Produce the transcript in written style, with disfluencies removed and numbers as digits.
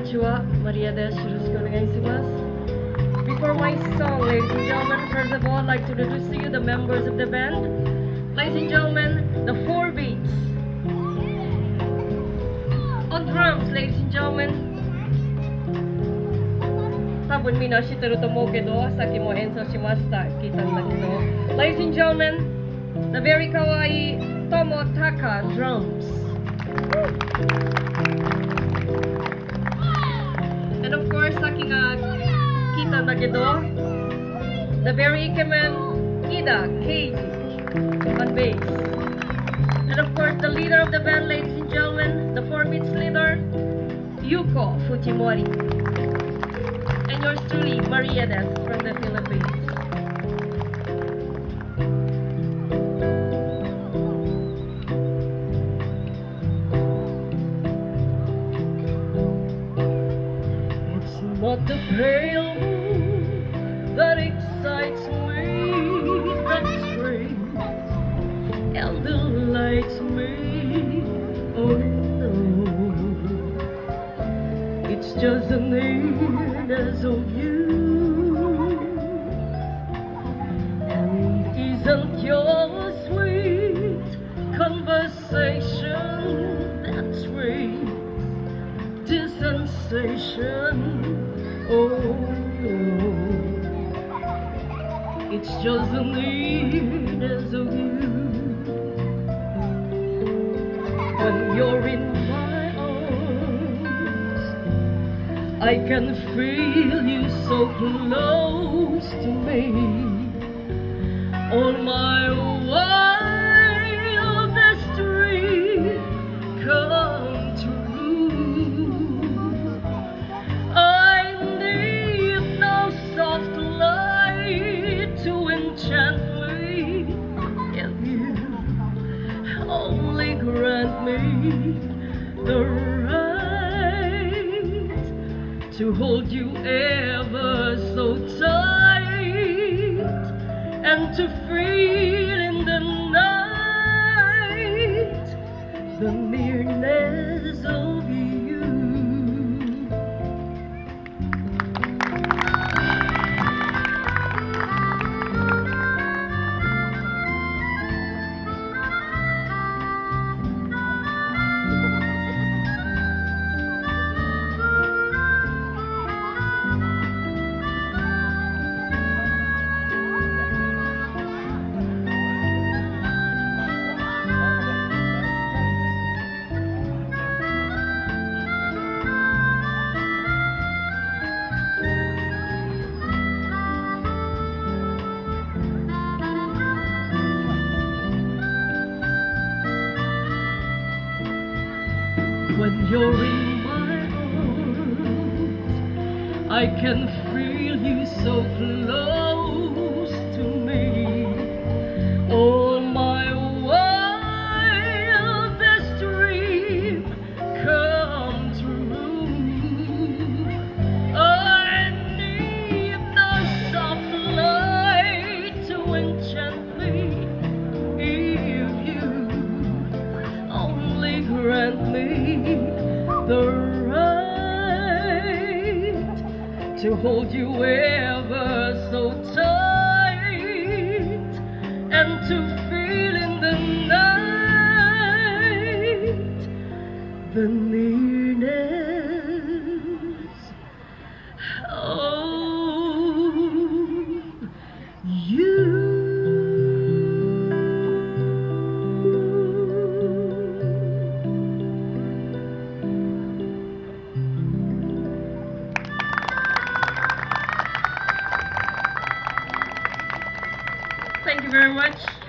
ちは、マリアです。よろしくお願いします。Before my song, ladies and gentlemen, first of all, I'd like to introduce to you the members of the band. Ladies and gentlemen, the 4 Beats. On drums, ladies and gentlemen. 多分みんな知ってると思うけど、さっきも演奏しました。聞いたんだけど。Ladies and gentlemen, the very kawaii Tomotaka drums. And of course, さっきが聞いたんだけど、the very ikemen Ida Keiji on bass. And of course, the leader of the band, ladies and gentlemen, the 4 Beats leader, Yuko Fujimori. And yours truly, Maria Des from the Philippines. Not the pale moon that excites me, that's right, and delights me, oh no. It's just the nearness of you, and isn't your sweet conversation, that's right, this sensation. Oh no, it's just the nearness of you. When you're in my arms, I can feel you so close to me. All my wildest dreams come true. Enchant me if you only grant me the right to hold you ever so tight and to feel in the night the nearness of you. When you're in my arms, I can feel you so close to me. All my wildest dreams come true. I need the soft light to enchant me. If you only grant me the right to hold you ever so tight and to feel in the night the nearness of you. Thank you very much.